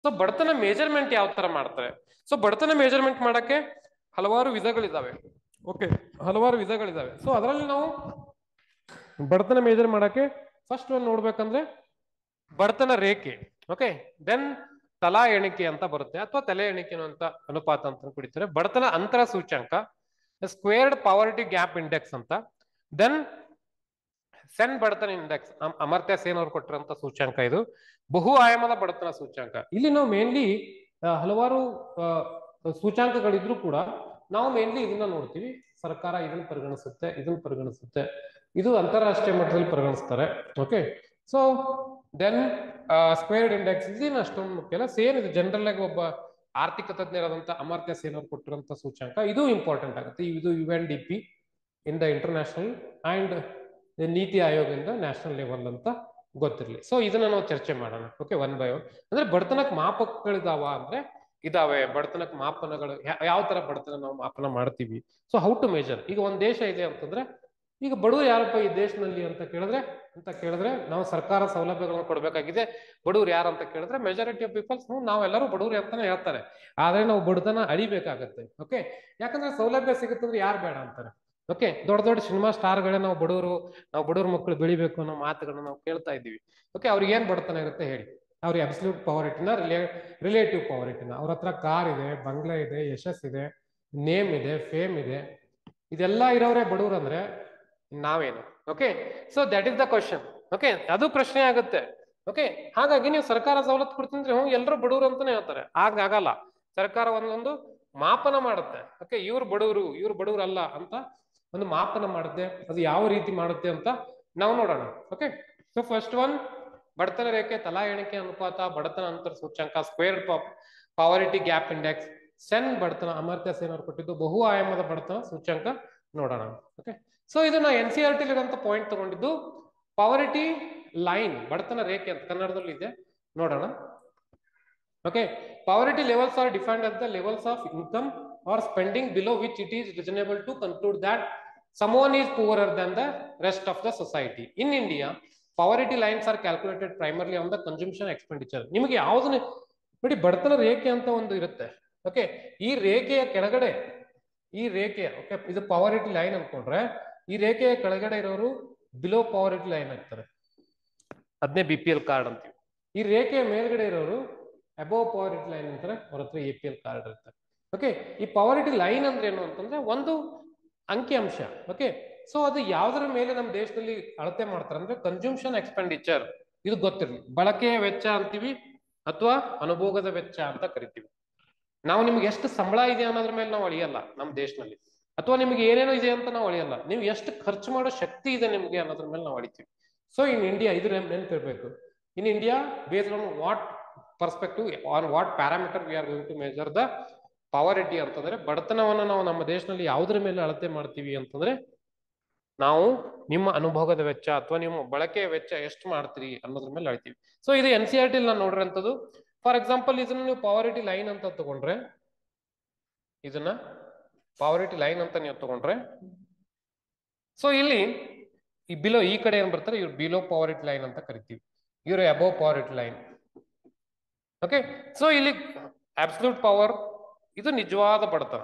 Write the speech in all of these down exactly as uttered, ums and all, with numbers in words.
So ಬಡತನ measurement ಯಾವ ತರ ಮಾಡ್ತಾರೆ? ಸೊ ಬಡತನ ಮೇಜರ್ಮೆಂಟ್ ಮಾಡಕ್ಕೆ ಹಲವಾರು ವಿಧಗಳಿದಾವೆ. ಓಕೆ, ಹಲವಾರು ವಿಧಗಳಿದಾವೆ. ಸೊ ಅದರಲ್ಲಿ ನಾವು ಬಡತನ ಮೇಜರ್ ಮಾಡಕ್ಕೆ ಫಸ್ಟ್ ಒಂದು ನೋಡ್ಬೇಕಂದ್ರೆ ಬಡತನ ರೇಖೆ. ಓಕೆ, ದೆನ್ ತಲಾ ಎಣಿಕೆ ಅಂತ ಬರುತ್ತೆ, ಅಥವಾ ತಲೆ ಎಣಿಕೆ ಅಂತ ಅನುಪಾತ ಅಂತ ಕುಡಿತಾರೆ. ಬಡತನ ಅಂತರ ಸೂಚ್ಯಂಕ, ಸ್ಕ್ವೇರ್ಡ್ ಪಾವರ್ಟಿ ಗ್ಯಾಪ್ ಇಂಡೆಕ್ಸ್ ಅಂತ. ದೆನ್ ಸೆನ್ ಬಡತನ ಇಂಡೆಕ್ಸ್, ಅಮರ್ತ್ಯ ಸೇನ್ ಅವ್ರು ಕೊಟ್ಟಿರುವಂತ ಸೂಚ್ಯಂಕ ಇದು. ಬಹು ಆಯಾಮದ ಬಡತನ ಸೂಚ್ಯಂಕ. ಇಲ್ಲಿ ನಾವು ಮೇನ್ಲಿ ಹಲವಾರು ಸೂಚ್ಯಂಕಗಳಿದ್ರು ಕೂಡ ನಾವು ಮೇನ್ಲಿ ಇದನ್ನ ನೋಡ್ತೀವಿ. ಸರ್ಕಾರ ಇದನ್ನ ಪರಿಗಣಿಸುತ್ತೆ, ಇದನ್ನ ಪರಿಗಣಿಸುತ್ತೆ, ಇದು ಅಂತಾರಾಷ್ಟ್ರೀಯ ಮಟ್ಟದಲ್ಲಿ ಪರಿಗಣಿಸ್ತಾರೆ. Okay, so then squared index ಇದೇನು ಅಷ್ಟೊಂದು ಮುಖ್ಯ ಅಲ್ಲ. ಸೇನ್ ಇದು ಜನರಲ್ ಆಗಿ ಒಬ್ಬ ಆರ್ಥಿಕ ತಜ್ಞರಾದಂತ ಅಮರ್ತ್ಯ ಸೇನ್ ಅವ್ರು ಕೊಟ್ಟಿರುವಂತ ಸೂಚ್ಯಂಕ, ಇದು ಇಂಪಾರ್ಟೆಂಟ್ ಆಗುತ್ತೆ. ಇದು U N D P in the international and NITI ಆಯೋಗದಿಂದ ನ್ಯಾಷನಲ್ ಲೆವೆಲ್ ಅಂತ ಗೊತ್ತಿರಲಿ. ಸೊ ಇದನ್ನ ನಾವು ಚರ್ಚೆ ಮಾಡೋಣ. Okay, one by one. ಅಂದ್ರೆ ಬಡತನಕ್ಕೆ ಮಾಪಕಗಳಿದಾವ ಅಂದ್ರೆ ಇದಾವೆ. ಬಡತನಕ್ಕೆ ಮಾಪನಗಳು ಯಾವ ತರ ಬಡತನ ನಾವು ಮಾಪನ ಮಾಡ್ತೀವಿ. So how to measure. ಈಗ ಒಂದ್ ದೇಶ ಇದೆ ಅಂತಂದ್ರೆ, ಈಗ ಬಡವರು ಯಾರಪ್ಪ ಈ ದೇಶದಲ್ಲಿ ಅಂತ ಕೇಳಿದ್ರೆ ಅಂತ ಕೇಳಿದ್ರೆ ನಾವು ಸರ್ಕಾರ ಸೌಲಭ್ಯಗಳನ್ನು ಕೊಡಬೇಕಾಗಿದೆ. ಬಡವ್ರು ಯಾರು ಅಂತ ಕೇಳಿದ್ರೆ ಮೆಜಾರಿಟಿ ಆಫ್ ಪೀಪಲ್ಸ್ ನಾವೆಲ್ಲರೂ ಬಡವ್ರು ಅಂತಾನೆ ಹೇಳ್ತಾರೆ. ಆದ್ರೆ ನಾವು ಬಡತನ ಅಳಿಬೇಕಾಗತ್ತೆ. ಓಕೆ, ಯಾಕಂದ್ರೆ ಸೌಲಭ್ಯ ಸಿಗುತ್ತಂದ್ರೆ ಯಾರು ಬೇಡ ಅಂತಾರೆ. ಓಕೆ, ದೊಡ್ಡ ದೊಡ್ಡ ಸಿನಿಮಾ ಸ್ಟಾರ್ಗಳೇ ನಾವು ಬಡವರು, ನಾವು ಬಡವ್ರ ಮಕ್ಕಳು ಬೆಳಿಬೇಕು ಅನ್ನೋ ಮಾತುಗಳನ್ನ ನಾವು ಕೇಳ್ತಾ ಇದ್ದೀವಿ. ಓಕೆ, ಅವ್ರಿಗೆ ಏನ್ ಬಡತನ ಇರುತ್ತೆ ಹೇಳಿ? ಅವ್ರಿಗೆ ಅಬ್ಸಲ್ಯೂಟ್ ಪಾವರ್ಟಿನ ರಿಲೇ ರಿಲೇಟಿವ್ ಪಾವರ್ಟಿನ. ಅವ್ರ ಹತ್ರ ಕಾರ್ ಇದೆ, ಬಂಗ್ಲೆ ಇದೆ, ಯಶಸ್ ಇದೆ, ನೇಮ್ ಇದೆ, ಫೇಮ್ ಇದೆ, ಇದೆಲ್ಲ ಇರೋರೇ ಬಡವ್ರು ಅಂದ್ರೆ ನಾವೇನು? Okay, so that is the question. Okay, ಅದು ಪ್ರಶ್ನೆ ಆಗುತ್ತೆ. ಓಕೆ, ಹಾಗಾಗಿ ನೀವು ಸರ್ಕಾರ ಸವಲತ್ತು ಕೊಡ್ತಿದ್ರೆ ಹ್ಞೂ ಎಲ್ಲರೂ ಬಡವರು ಅಂತಾನೆ ಹೇಳ್ತಾರೆ. ಆಗಲ್ಲ. ಸರ್ಕಾರ ಒಂದೊಂದು ಮಾಪನ ಮಾಡುತ್ತೆ. ಓಕೆ, ಇವ್ರು ಬಡವರು, ಇವ್ರು ಬಡವರು ಅಲ್ಲ ಅಂತ ಒಂದು ಮಾಪನ ಮಾಡುತ್ತೆ. ಅದು ಯಾವ ರೀತಿ ಮಾಡುತ್ತೆ ಅಂತ ನಾವು ನೋಡೋಣ. ಓಕೆ, ಸೊ ಫಸ್ಟ್ ಒನ್ ಬಡತನ ರೇಖೆ, ತಲಾ ಎಣಿಕೆ ಅನುಪಾತ, ಬಡತನ ಅಂತರ ಸೂಚ್ಯಂಕ, squared poverty gap index, Sen ಬಡತನ, ಅಮರ್ತ್ಯ ಸೇನ್ ಅವರು ಕೊಟ್ಟಿದ್ದು ಬಹು ಆಯಾಮದ ಬಡತನ ಸೂಚ್ಯಂಕ ನೋಡೋಣ. ಓಕೆ, ಸೊ ಇದನ್ನ ಎನ್ ಸಿ ಆರ್ ಟಿ ಇರುವಂತ ಪಾಯಿಂಟ್ ತಗೊಂಡಿದ್ದು ಪಾವರಿಟಿ ಲೈನ್, ಬಡತನ ರೇಖೆ ಅಂತ ಕನ್ನಡದಲ್ಲಿ ಇದೆ, ನೋಡೋಣ. Okay, poverty levels are defined as the levels of income or spending below which it is reasonable to conclude that someone is poorer than the rest of the society. In India, poverty lines are calculated primarily on the consumption expenditure. ನಿಮಗೆ ಯಾವ್ದನ್ನ ನೋಡಿ, ಬಡತನ ರೇಖೆ ಅಂತ ಒಂದು ಇರುತ್ತೆ. Okay, ಈ ರೇಖೆಯ ಕೆಳಗಡೆ ಈ ರೇಖೆ, ಓಕೆ, ಇದು ಪಾವರಿಟಿ ಲೈನ್ ಅನ್ಕೊಂಡ್ರೆ ಈ ರೇಖೆಯ ಕೆಳಗಡೆ ಇರೋರು ಬಿಲೋ ಪಾವರಿಟಿ ಲೈನ್ ಆಗ್ತಾರೆ. ಅದನ್ನೇ ಬಿ ಪಿ ಎಲ್ ಕಾರ್ಡ್ ಅಂತೀವಿ. ಈ ರೇಖೆಯ ಮೇಲ್ಗಡೆ ಇರೋರು ಅಬೋವ್ ಪಾವರಿಟಿ ಲೈನ್ ಅಂತಾರೆ, ಅವ್ರ ಹತ್ರ ಎ ಪಿ ಎಲ್ ಕಾರ್ಡ್ ಇರುತ್ತೆ. ಓಕೆ, ಈ ಪಾವರಿಟಿ ಲೈನ್ ಅಂದ್ರೆ ಏನು ಅಂತಂದ್ರೆ ಒಂದು ಅಂಕಿಅಂಶ. ಓಕೆ, ಸೊ ಅದು ಯಾವ್ದ್ರ ಮೇಲೆ ನಮ್ಮ ದೇಶದಲ್ಲಿ ಅಳತೆ ಮಾಡ್ತಾರೆ ಅಂದ್ರೆ ಕನ್ಸ್ಯೂಮ್ಷನ್ ಎಕ್ಸ್ಪೆಂಡಿಚರ್. ಇದು ಗೊತ್ತಿರಲಿ, ಬಳಕೆಯ ವೆಚ್ಚ ಅಂತೀವಿ ಅಥವಾ ಅನುಭೋಗದ ವೆಚ್ಚ ಅಂತ ಕರಿತೀವಿ. ನಾವು ನಿಮ್ಗೆ ಎಷ್ಟು ಸಂಬಳ ಇದೆ ಅನ್ನೋದ್ರ ಮೇಲೆ ನಾವು ಅಳಿಯಲ್ಲ ನಮ್ಮ ದೇಶದಲ್ಲಿ, ಅಥವಾ ನಿಮ್ಗೆ ಏನೇನೋ ಇದೆ ಅಂತ ನಾವು ಅಳಿಯಲ್ಲ. ನೀವು ಎಷ್ಟು ಖರ್ಚು ಮಾಡೋ ಶಕ್ತಿ ಇದೆ ನಿಮ್ಗೆ ಅನ್ನೋದ್ರ ಮೇಲೆ ನಾವು ಅಳಿತೀವಿ. ಸೊ ಇನ್ ಇಂಡಿಯಾ ಇದು ನೆನಪಿರ್ಬೇಕು. In India based on what perspective, on what parameter we are going to measure the poverty ಅಂತಂದ್ರೆ, ಬಡತನವನ್ನ ನಾವು ನಮ್ಮ ದೇಶದಲ್ಲಿ ಯಾವುದ್ರ ಮೇಲೆ ಅಳತೆ ಮಾಡ್ತೀವಿ ಅಂತಂದ್ರೆ ನಾವು ನಿಮ್ಮ ಅನುಭೋಗದ ವೆಚ್ಚ ಅಥವಾ ನಿಮ್ಮ ಬಳಕೆಯ ವೆಚ್ಚ ಎಷ್ಟು ಮಾಡ್ತೀರಿ ಅನ್ನೋದ್ರ ಮೇಲೆ ಅಳ್ತೀವಿ. ಸೊ ಇದು ಎನ್ ಸಿ ಆರ್ ಟಿ ನಾನು ನೋಡಿರೋಂಥದ್ದು. ಫಾರ್ ಎಕ್ಸಾಂಪಲ್ ಇದನ್ನ ನೀವು ಪಾವರಿಟಿ ಲೈನ್ ಅಂತ ತಗೊಂಡ್ರೆ, ಇದನ್ನ ಪಾವರಿಟಿ ಲೈನ್ ಅಂತ ನೀವು ತಗೊಂಡ್ರೆ, ಸೊ ಇಲ್ಲಿ ಈ ಬಿಲೋ ಈ ಕಡೆ ಏನ್ ಬರ್ತಾರೆ, ಇವ್ರು ಬಿಲೋ ಪಾವರಿಟಿ ಲೈನ್ ಅಂತ ಕರಿತೀವಿ, ಇವ್ರು above poverty line. Okay, so ಇಲ್ಲಿ ಅಬ್ಸಲ್ಯೂಟ್ ಪವರ್ ಇದು ನಿಜವಾದ ಬಡತನ,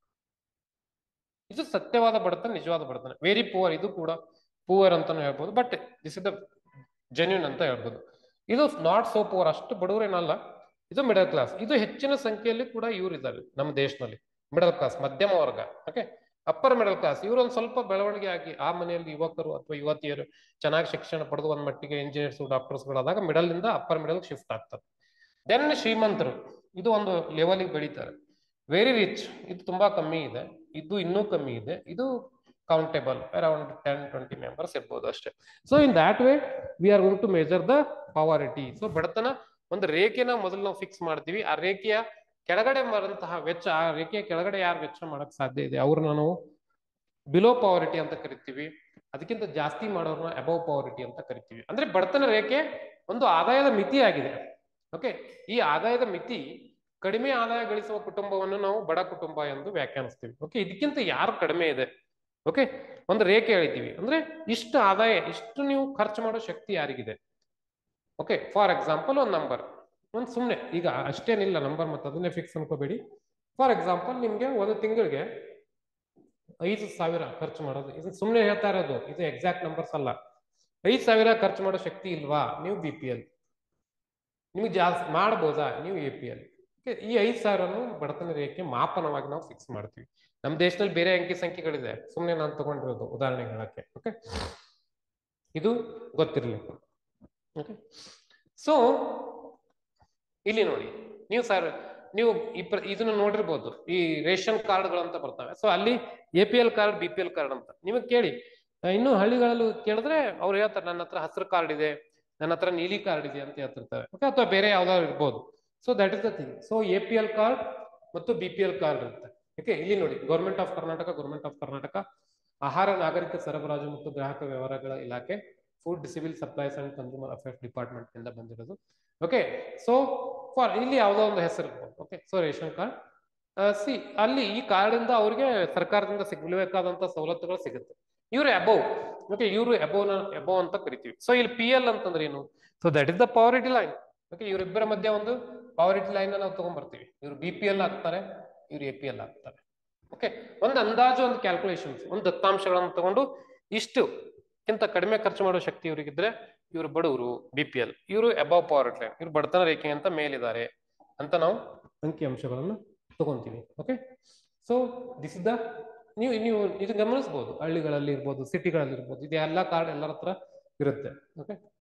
ಇದು ಸತ್ಯವಾದ ಬಡತನ, ನಿಜವಾದ ಬಡತನ. ವೆರಿ ಪುವರ್ ಇದು ಕೂಡ ಪುವರ್ ಅಂತಾನು ಹೇಳ್ಬೋದು, but this is the genuine ಅಂತ ಹೇಳ್ಬೋದು. ಇದು ನಾಟ್ ಸೋ ಪುವರ್, ಅಷ್ಟು ಬಡವರೇನಲ್ಲ, ಇದು ಮಿಡಲ್ ಕ್ಲಾಸ್. ಇದು ಹೆಚ್ಚಿನ ಸಂಖ್ಯೆಯಲ್ಲಿ ಕೂಡ ಇವ್ರು ಇದ್ದಾರೆ ನಮ್ಮ ದೇಶದಲ್ಲಿ, ಮಿಡಲ್ ಕ್ಲಾಸ್, ಮಧ್ಯಮ ವರ್ಗ. ಓಕೆ, ಅಪ್ಪರ್ ಮಿಡಲ್ ಕ್ಲಾಸ್ ಇವರು ಒಂದು ಸ್ವಲ್ಪ ಬೆಳವಣಿಗೆ ಆಗಿ ಆ ಮನೆಯಲ್ಲಿ ಯುವಕರು ಅಥವಾ ಯುವತಿಯರು ಚೆನ್ನಾಗಿ ಶಿಕ್ಷಣ ಪಡೆದು ಒಂದ್ ಮಟ್ಟಿಗೆ ಇಂಜಿನಿಯರ್ಸ್ ಡಾಕ್ಟರ್ಸ್ಗಳಾದಾಗ ಮಿಡಲ್ ಇಂದ ಅಪ್ಪರ್ ಮಿಡಲ್ ಶಿಫ್ಟ್ ಆಗ್ತಾರೆ. ದೆನ್ ಶ್ರೀಮಂತರು ಇದು ಒಂದು ಲೆವೆಲ್ಗೆ ಬೆಳೀತಾರೆ. ವೆರಿ ರಿಚ್ ಇದು ತುಂಬಾ ಕಮ್ಮಿ ಇದೆ, ಇದು ಇನ್ನೂ ಕಮ್ಮಿ ಇದೆ, ಇದು countable around ten twenty members ಇರ್ಬೋದು ಅಷ್ಟೇ. So in that way we are going to measure the poverty. ಸೊ ಬಡತನ ಒಂದು ರೇಖೆನ ಮೊದಲು ನಾವು ಫಿಕ್ಸ್ ಮಾಡ್ತೀವಿ. ಆ ರೇಖೆಯ ಕೆಳಗಡೆ ಬರುವಂತಹ ವೆಚ್ಚ, ಆ ರೇಖೆಯ ಕೆಳಗಡೆ ಯಾರು ವೆಚ್ಚ ಮಾಡಕ್ ಸಾಧ್ಯ ಇದೆ ಅವ್ರನ್ನ ನಾವು ಬಿಲೋ ಪಾವರಿಟಿ ಅಂತ ಕರಿತೀವಿ. ಅದಕ್ಕಿಂತ ಜಾಸ್ತಿ ಮಾಡೋರ್ನ ಅಬೋವ್ ಪಾವರಿಟಿ ಅಂತ ಕರಿತೀವಿ. ಅಂದ್ರೆ ಬಡತನ ರೇಖೆ ಒಂದು ಆದಾಯದ ಮಿತಿ ಆಗಿದೆ. ಓಕೆ, ಈ ಆದಾಯದ ಮಿತಿ ಕಡಿಮೆ ಆದಾಯ ಗಳಿಸುವ ಕುಟುಂಬವನ್ನು ನಾವು ಬಡ ಕುಟುಂಬ ಎಂದು ವ್ಯಾಖ್ಯಾನಿಸ್ತೀವಿ. ಓಕೆ, ಇದಕ್ಕಿಂತ ಯಾರು ಕಡಿಮೆ ಇದೆ, ಓಕೆ, ಒಂದು ರೇಖೆ ಹೇಳ್ತೀವಿ ಅಂದ್ರೆ ಇಷ್ಟು ಆದಾಯ, ಇಷ್ಟು ನೀವು ಖರ್ಚು ಮಾಡೋ ಶಕ್ತಿ ಯಾರಿಗಿದೆ. ಓಕೆ, ಫಾರ್ ಎಕ್ಸಾಂಪಲ್ ಒಂದು ನಂಬರ್ ಒಂದು ಸುಮ್ಮನೆ ಈಗ ಅಷ್ಟೇನಿಲ್ಲ ನಂಬರ್ ಮತ್ತೆ ಅದನ್ನೇ ಫಿಕ್ಸ್ ಅನ್ಕೋಬೇಡಿ. ಫಾರ್ ಎಕ್ಸಾಂಪಲ್ ನಿಮ್ಗೆ ಒಂದು ತಿಂಗಳಿಗೆ ಐದು ಸಾವಿರ ಖರ್ಚು ಮಾಡೋದು, ಇದು ಸುಮ್ಮನೆ ಹೇಳ್ತಾ ಇರೋದು, ಇದು ಎಕ್ಸಾಕ್ಟ್ ನಂಬರ್ಸ್ ಅಲ್ಲ. ಐದು ಸಾವಿರ ಖರ್ಚು ಮಾಡೋ ಶಕ್ತಿ ಇಲ್ವಾ, ನೀವು ಬಿ ಪಿ ಎಲ್. ನಿಮ್ಗೆ ಜಾಸ್ತಿ ಮಾಡ್ಬೋದಾ, ನೀವು ಎ ಪಿ ಎಲ್. ಈ ಐದು ಸಾವಿರನು ಬಡತನ ರೇಖೆ ಮಾಪನವಾಗಿ ನಾವು ಫಿಕ್ಸ್ ಮಾಡ್ತೀವಿ. ನಮ್ಮ ದೇಶದಲ್ಲಿ ಬೇರೆ ಅಂಕಿ ಸಂಖ್ಯೆಗಳಿದೆ, ಸುಮ್ಮನೆ ನಾನು ತಗೊಂಡಿರೋದು ಉದಾಹರಣೆ ಹೇಳಕ್ಕೆ. ಓಕೆ, ಇದು ಗೊತ್ತಿರಲಿ. ಓಕೆ, ಸೊ ಇಲ್ಲಿ ನೋಡಿ, ನೀವು ಸರ್ ನೀವು ಇಪ್ಪ ಇದನ್ನ ನೋಡಿರ್ಬೋದು, ಈ ರೇಷನ್ ಕಾರ್ಡ್ಗಳು ಅಂತ ಬರ್ತವೆ. ಸೊ ಅಲ್ಲಿ A P L card, B P L card ಅಂತ ನಿಮಗೆ ಕೇಳಿ, ಇನ್ನು ಹಳ್ಳಿಗಳಲ್ಲೂ ಕೇಳಿದ್ರೆ ಅವ್ರು ಹೇಳ್ತಾರೆ ನನ್ನ ಹತ್ರ ಹಸಿರು ಕಾರ್ಡ್ ಇದೆ, ನನ್ನ ಹತ್ರ ನೀಲಿ ಕಾರ್ಡ್ ಇದೆ ಅಂತ ಹೇಳ್ತಿರ್ತಾರೆ. ಓಕೆ, ಅಥವಾ ಬೇರೆ ಯಾವ್ದಾದ್ರು ಇರ್ಬೋದು. So that is the thing. So A P L card ಮತ್ತು ಬಿ ಪಿ ಎಲ್ ಕಾರ್ಡ್ ಇರುತ್ತೆ. ಓಕೆ, ಇಲ್ಲಿ ನೋಡಿ, government of Karnataka, government of Karnataka ಆಹಾರ ನಾಗರಿಕ ಸರಬರಾಜು ಮತ್ತು ಗ್ರಾಹಕ ವ್ಯವಹಾರಗಳ ಇಲಾಖೆ, food civil supplies and consumer affairs department ಇಂದ ಬಂದಿರೋದು. ಓಕೆ, ಸೊ ಫಾರ್ ಇಲ್ಲಿ ಯಾವುದೋ ಒಂದು ಹೆಸರು ಇರ್ಬೋದು. Okay, so ration card see ಅಲ್ಲಿ ಈ ಕಾರ್ಡ್ ಇಂದ ಅವ್ರಿಗೆ ಸರ್ಕಾರದಿಂದ ಸಿಗಬೇಕಾದಂತ ಸವಲತ್ತುಗಳು ಸಿಗುತ್ತೆ. ಇವ್ರು ಅಬೌವ್. ಓಕೆ, ಇವರು ಅಬೌವ್ ಅಬೌವ್ ಅಂತ ಕರಿತೀವಿ. ಸೊ ಇಲ್ಲಿ ಪಿ ಎಲ್ ಅಂತಂದ್ರೆ ಏನು? So that is the poverty line. Okay, ಇವರಿಬ್ಬರ ಮಧ್ಯೆ ಒಂದು ಪಾವರ್ಟಿ ಲೈನ್ ನಾವು ತಗೊಂಡ್ ಬರ್ತೀವಿ. ಇವ್ರು ಬಿ ಪಿ ಎಲ್ ಆಗ್ತಾರೆ, ಇವ್ರು ಎ ಪಿ ಎಲ್ ಆಗ್ತಾರೆ. ಓಕೆ, ಒಂದು ಅಂದಾಜು, ಒಂದು ಕ್ಯಾಲ್ಕುಲೇಷನ್ಸ್, ಒಂದು ದತ್ತಾಂಶಗಳನ್ನು ತಗೊಂಡು ಇಷ್ಟು ಕಿಂತ ಕಡಿಮೆ ಖರ್ಚು ಮಾಡೋ ಶಕ್ತಿ ಇವರಿಗಿದ್ರೆ ಇವರು ಬಡವರು, ಬಿ ಪಿ ಎಲ್. ಇವರು ಅಬೌವ್ ಪಾವರ್ಟಿ ಲೈನ್, ಇವ್ರು ಬಡತನ ರೇಖೆ ಅಂತ ಮೇಲಿದ್ದಾರೆ ಅಂತ ನಾವು ಅಂಕಿ ಅಂಶಗಳನ್ನು ತಗೊಂತೀವಿ. Okay, so this is the, ನೀವು ನೀವು ಇದು ಗಮನಿಸಬಹುದು, ಹಳ್ಳಿಗಳಲ್ಲಿ ಇರ್ಬೋದು, ಸಿಟಿಗಳಲ್ಲಿ ಇರ್ಬೋದು, ಇದು ಎಲ್ಲ ಕಾರ್ಡ್ ಎಲ್ಲರ ಹತ್ರ ಇರುತ್ತೆ. ಓಕೆ,